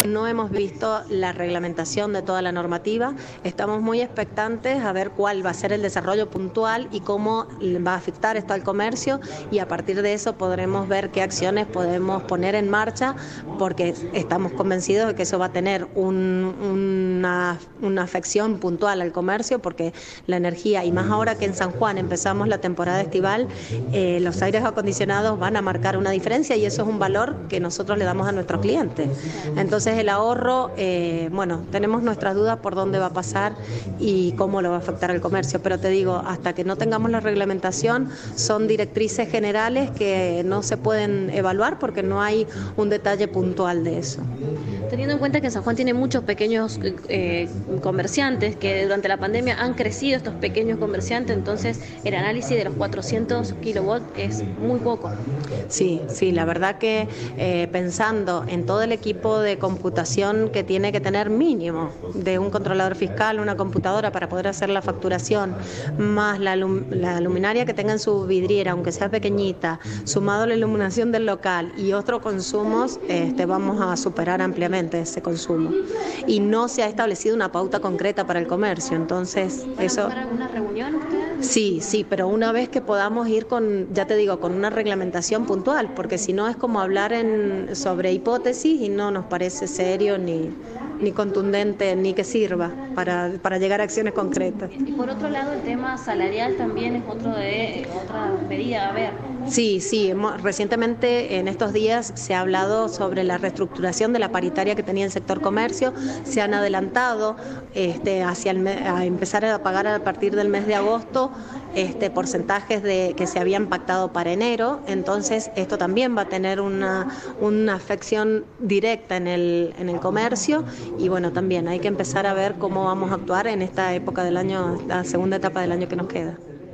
no hemos visto la reglamentación de toda la normativa. Estamos muy expectantes a ver cuál va a ser el desarrollo puntual y cómo va a afectar esto al comercio, y a partir de eso podremos ver qué acciones podemos poner en marcha, porque estamos convencidos de que eso va a tener una afección puntual al comercio, porque la energía, y más ahora que en San Juan empezamos la temporada estival, los aires acondicionados van a marcar una diferencia, y eso es un valor que nosotros le damos a nuestros clientes. Entonces el ahorro, bueno, tenemos nuestras dudas por dónde va a pasar y cómo lo va a afectar al comercio, pero te digo, hasta que no tengamos la reglamentación, son directrices generales que no se pueden evaluar porque no hay un detalle puntual de eso. Teniendo en cuenta que San Juan tiene muchos pequeños comerciantes, que durante la pandemia han crecido estos pequeños comerciantes, entonces el análisis de los 400 kilovolts es muy poco. Sí, sí, la verdad que pensando en todo el equipo de computación que tiene que tener mínimo de un controlador fiscal, una computadora para poder hacer la facturación, más la luminaria que tenga en su vidriera, aunque sea pequeñita, sumado a la iluminación del local y otros consumos, vamos a superar ampliamente ese consumo. Y no se ha establecido una pauta concreta para el comercio, entonces eso... ¿Van a tomar alguna reunión ustedes? Sí, sí, pero una vez que podamos ir con, ya te digo, con una reglamentación puntual, porque si no es como hablar sobre hipótesis y no nos parece serio ni contundente, ni que sirva para llegar a acciones concretas. Y por otro lado, el tema salarial también es otra medida a ver. Sí, sí, recientemente en estos días se ha hablado sobre la reestructuración de la paritaria que tenía el sector comercio. Se han adelantado a empezar a pagar a partir del mes de agosto porcentajes que se habían pactado para enero. Entonces esto también va a tener una afección directa en el comercio, y bueno, también hay que empezar a ver cómo vamos a actuar en esta época del año, la segunda etapa del año que nos queda.